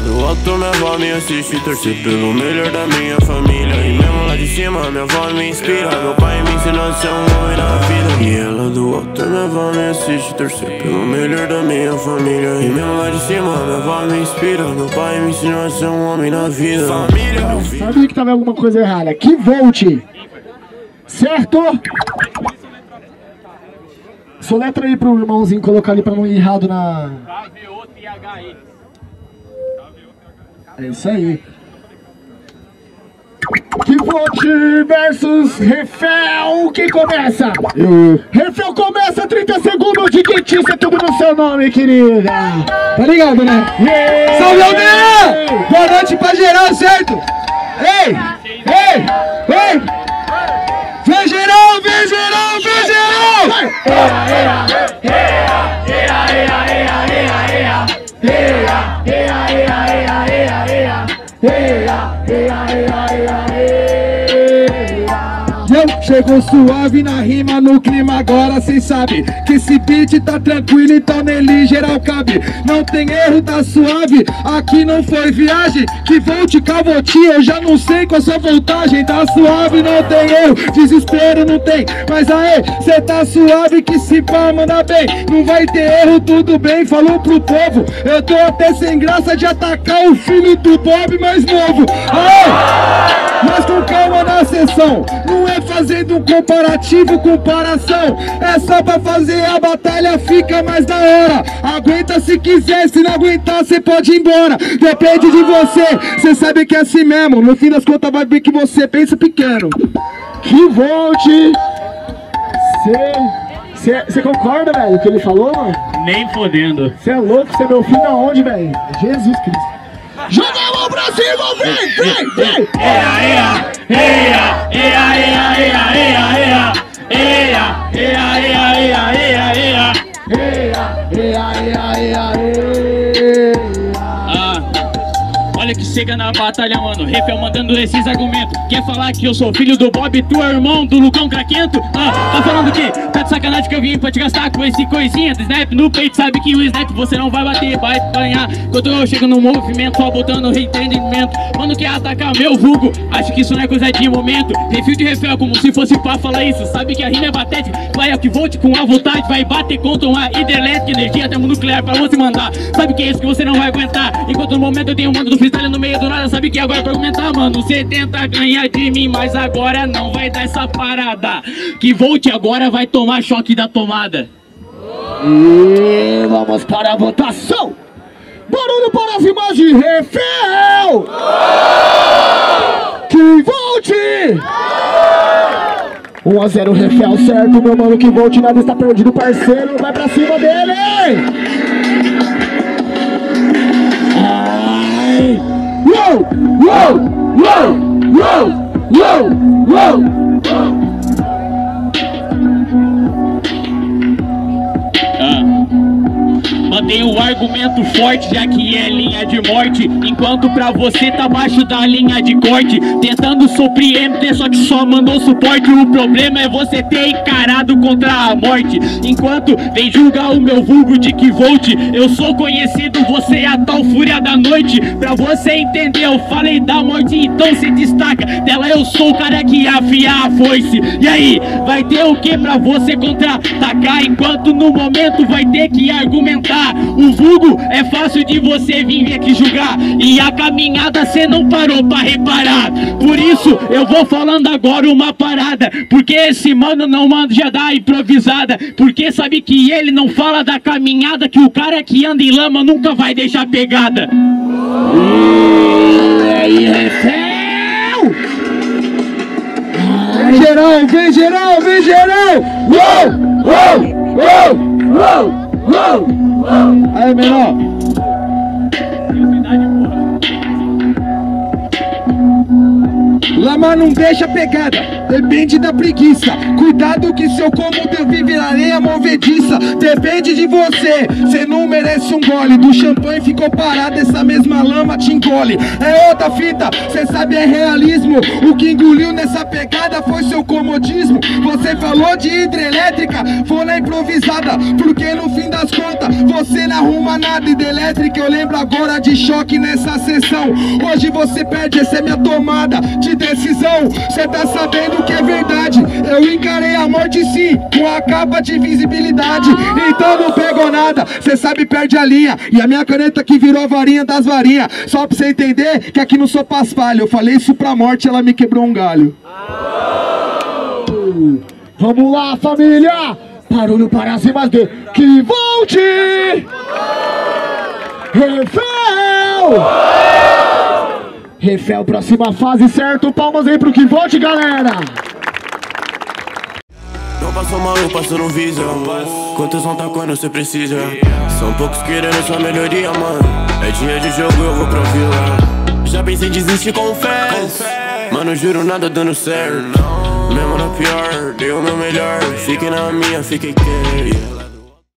do alto minha avó me assiste, torcer pelo melhor da minha família. E mesmo lá de cima minha avó me inspira, meu pai me ensinou a ser um homem na vida. E ela do alto minha avó me assiste, torcer pelo melhor da minha família. E mesmo lá de cima minha avó me inspira, meu pai me ensinou a ser um homem na vida. Família. Sabia que tava alguma coisa errada. Que volte, certo? Soletra aí pro irmãozinho colocar ali pra não ir errado na... É isso aí. Que volte versus Refel. Quem começa? Eu. Refel começa, 30 segundos de quentícia, tudo no seu nome, querida. Tá ligado, né? Yeah. Salve, Aldeia! Boa noite pra geral, certo? Ei! Ei! Ei! Vem geral, vem geral, vem geral! Chegou suave na rima, no clima agora cês sabe que esse beat tá tranquilo, então nele geral cabe. Não tem erro, tá suave, aqui não foi viagem. Que volte, cavote, eu já não sei qual a sua voltagem. Tá suave, não tem erro, desespero não tem. Mas aê, cê tá suave que se pá, manda bem. Não vai ter erro, tudo bem, falou pro povo. Eu tô até sem graça de atacar o filho do Bob mais novo. Aê, mas com calma na sessão, não é fazendo um comparativo, comparação. É só pra fazer a batalha, fica mais da hora. Aguenta se quiser, se não aguentar cê pode ir embora. Depende de você, cê sabe que é assim mesmo. No fim das contas vai ver que você pensa pequeno. Que volte. Você concorda, velho, com o que ele falou, mano? Nem fodendo. Você é louco, você é meu filho aonde, velho? Jesus Cristo. Joga a mão pra cima, vem! Olha que chega na batalha, mano, Refel mandando esses argumentos. Quer falar que eu sou filho do Bob, tu é irmão do Lucão Craquento? Tá falando o quê? Tá de sacanagem que eu vim pra te gastar com esse coisinha do snap no peito. Sabe que o snap você não vai bater, vai ganhar. Quando eu chego no movimento, só botando reentendimento. Mano, quer atacar meu vulgo, acho que isso não é coisa de momento. Refil de Refel como se fosse pra falar isso. Sabe que a rima é patética, vai ao que volte com a vontade. Vai bater contra uma hidrelétrica, energia termonuclear pra você mandar. Sabe que é isso que você não vai aguentar. Enquanto no momento eu tenho um mando do freestyle no meio do nada. Sabe que agora pra argumentar, mano, cê tenta ganhar de mim, mas agora não vai dar essa parada. Que volte agora vai tomar choque da tomada. E vamos para a votação. Barulho para as imagens, Refel. Que volte. 1 a 0 Refel, certo, meu mano, que volte, nada está perdido, parceiro. Vai pra cima dele. Ai. Uou, uou, uou, uou, uou, uou, uou. Mandei um argumento forte, já que é linha de morte. Enquanto pra você tá abaixo da linha de corte, tentando surpreender, só que só mandou suporte. O problema é você ter encarado contra a morte. Enquanto vem julgar o meu vulgo de que volte, eu sou conhecido, você é a tal fúria da noite. Pra você entender, eu falei da morte, então se destaca. Dela eu sou o cara que afia a foice. E aí, vai ter o que pra você contra-atacar? Enquanto no momento vai ter que argumentar. O vulgo é fácil de você vir aqui julgar, e a caminhada cê não parou pra reparar. Por isso eu vou falando agora uma parada, porque esse mano não manja da improvisada. Porque sabe que ele não fala da caminhada, que o cara que anda em lama nunca vai deixar pegada. E aí, Refel? Vem geral, vem geral, vem geral! Uou, uou, uou, uou! Aí, menor. Lama não deixa pegada. depende da preguiça. Cuidado que seu cômodo vive areia movediça. Depende de você, cê não merece um gole do champanhe, ficou parado, essa mesma lama te engole. É outra fita, cê sabe é realismo. O que engoliu nessa pegada foi seu comodismo. Você falou de hidrelétrica, foi na improvisada, porque no fim das contas você não arruma nada. Hidrelétrica eu lembro agora de choque nessa sessão. Hoje você perde, essa é minha tomada de decisão. Cê tá sabendo que é verdade, eu encarei a morte sim, com a capa de visibilidade. Então não pegou nada, cê sabe perde a linha. E a minha caneta que virou a varinha das varinhas. Só pra cê entender que aqui não sou paspalho. Eu falei isso pra morte, ela me quebrou um galho. Vamos lá, família! Barulho para cima de que volte! Refel! Refel, próxima fase, certo? Palmas aí pro que volte, galera! Não passou maluco, passou no visa. Quantos não tá quando cê precisa? São poucos querendo sua melhoria, mano. É dia de jogo, eu vou pra vila. Já pensei em desistir, confesso. Mano, juro, nada dando certo. Mesmo na pior, dei o meu melhor. Fiquei na minha, fiquei quieto.